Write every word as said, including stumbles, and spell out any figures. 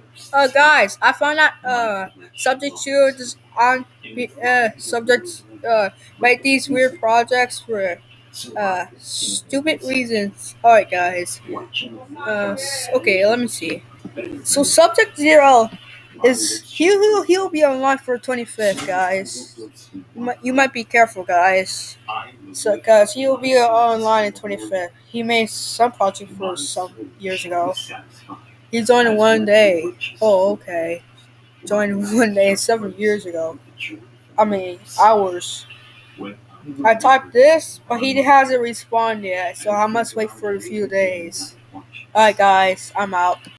Uh, guys, I found out uh subject two is on uh subjects uh make these weird projects for uh stupid reasons. All right, guys. Uh, s- okay, let me see. So subject zero is he'll he'll, he'll be online for twenty fifth, guys. You might you might be careful, guys. So, cause he'll be online in twenty fifth. He made some project for some years ago. He joined in one day. Oh, okay. Joined one day seven years ago. I mean, hours. I typed this, but he hasn't responded yet, so I must wait for a few days. Alright, guys, I'm out.